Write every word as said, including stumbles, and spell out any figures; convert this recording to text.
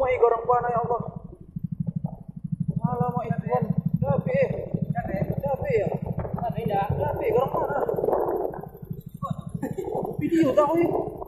mai gorong pana ya Allah. Alamak Ikhwan, Dapi, Dapi ya, Dapi gorong pana. Video tahu ya.